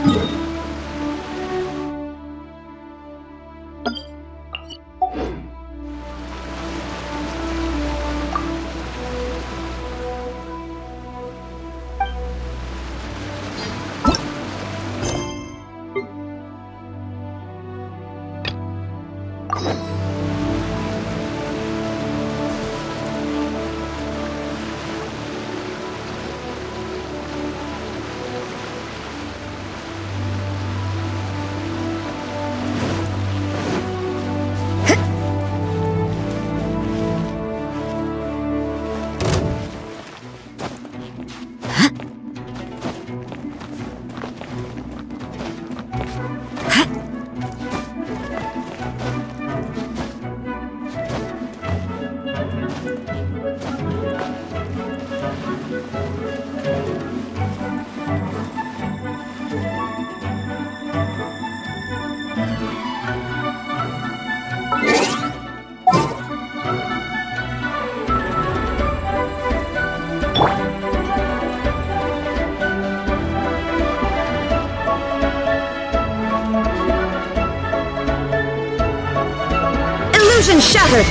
Illusion shattered!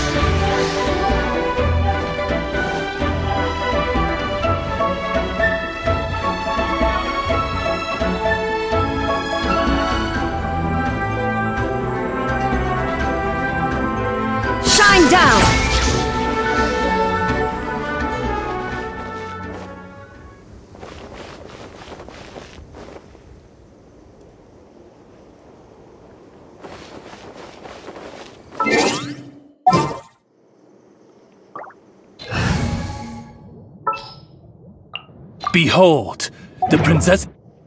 Shine down! Behold, the princess...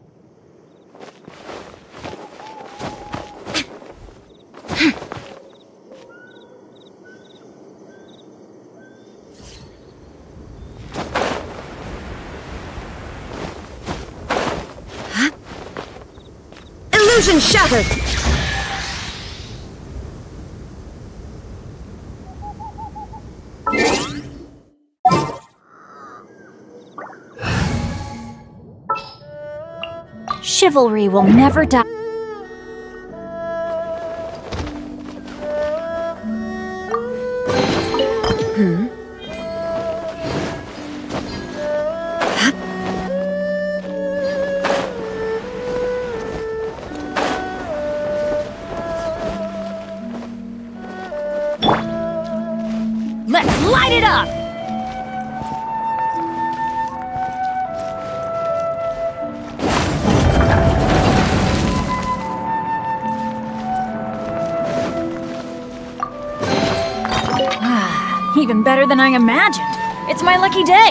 Illusion shattered! Chivalry will never die. Let's light it up! Even better than I imagined. It's my lucky day.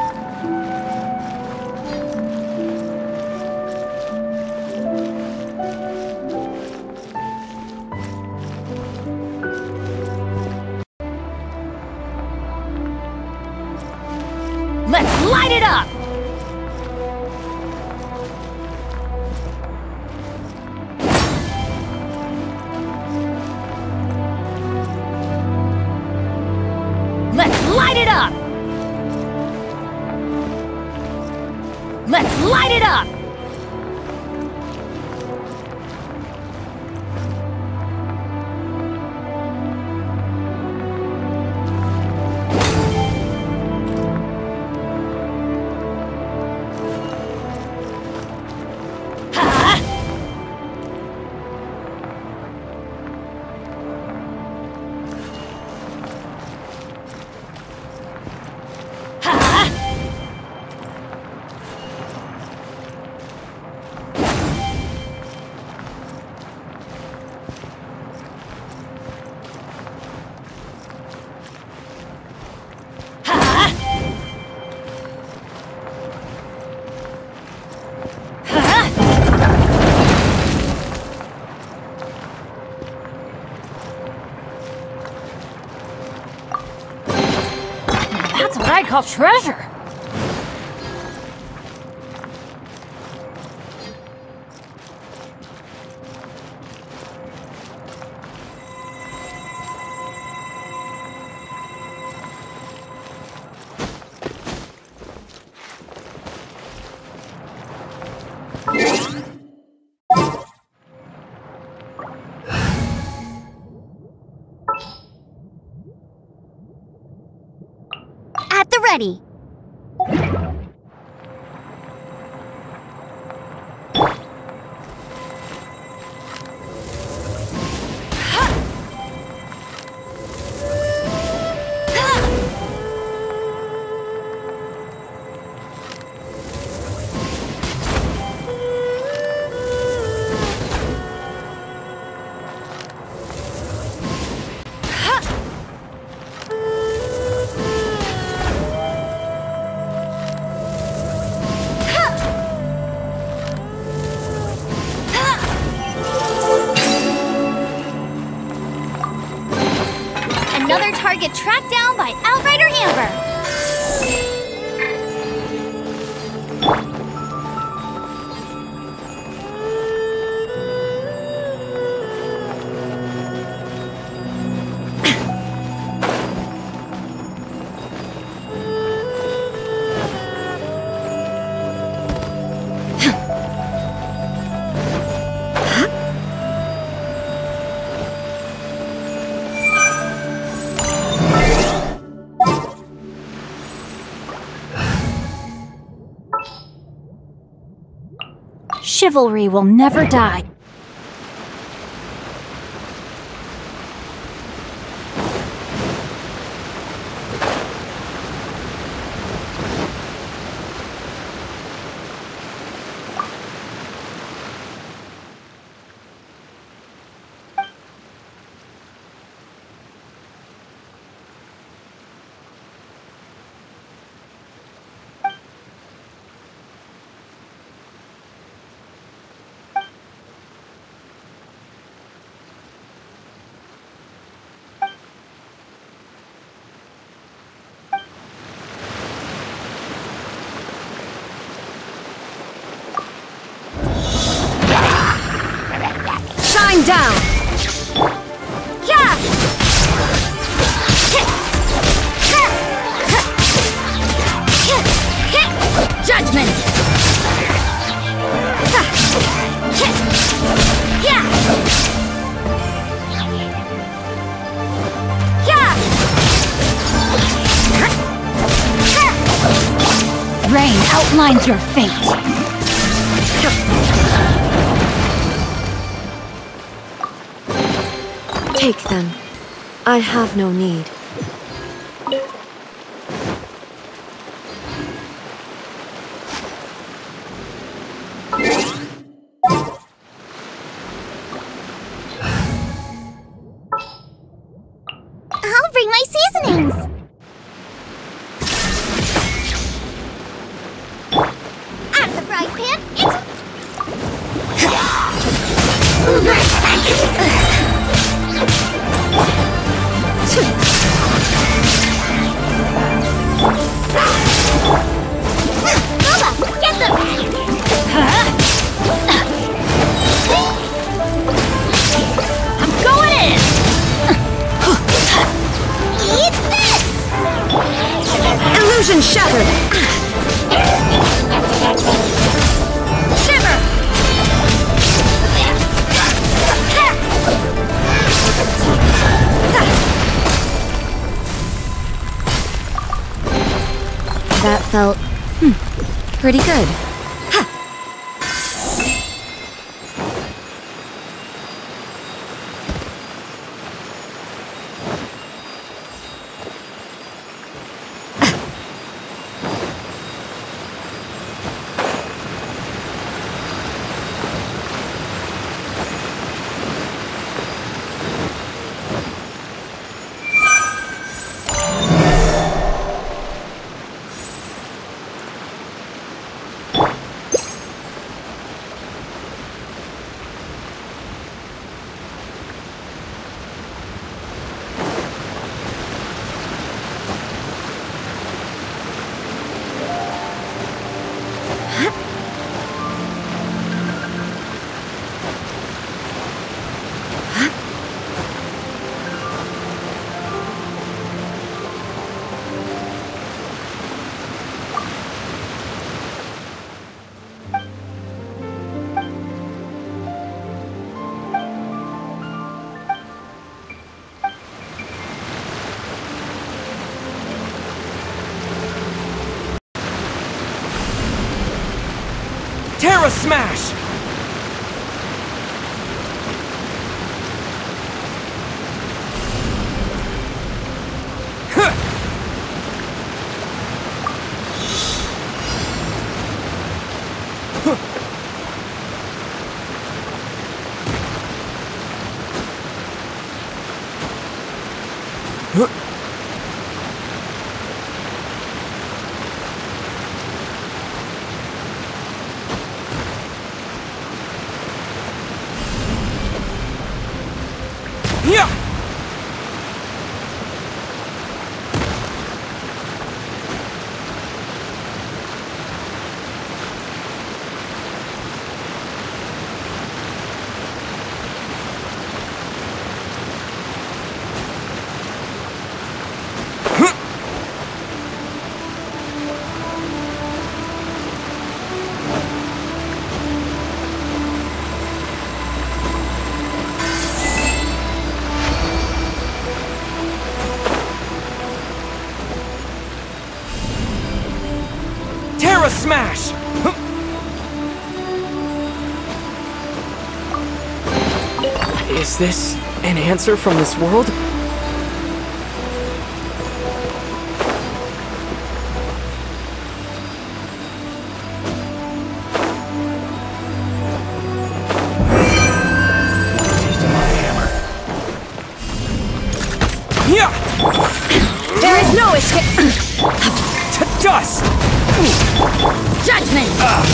Let's light it up! Let's light it up! Let's light it up! That's what I call treasure! at the ready. Another target tracked down by Outrider Amber. Chivalry will never die. Shine down! Yeah! Judgment! Rain outlines your fate. Take them. I have no need. I'll bring my seasonings. Out of the frying pan, Boba, get them! I'm going in! Eat this! Illusion shattered! Shiver! That felt pretty good. Terra Smash! Yeah! Terra Smash! Is this an answer from this world? Yeah! There is no escape. To dust! Judgment!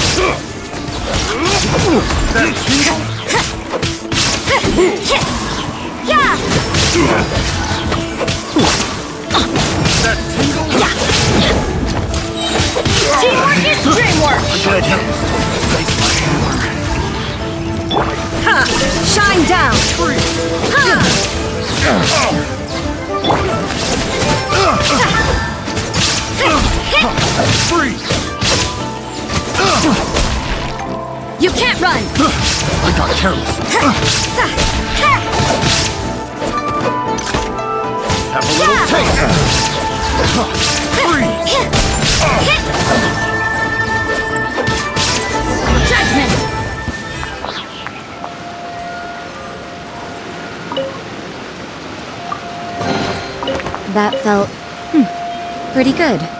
Yeah! Teamwork is dreamwork! Ha! Shine down! You can't run! I got careless. Have a little taste. Judgment! That felt pretty good.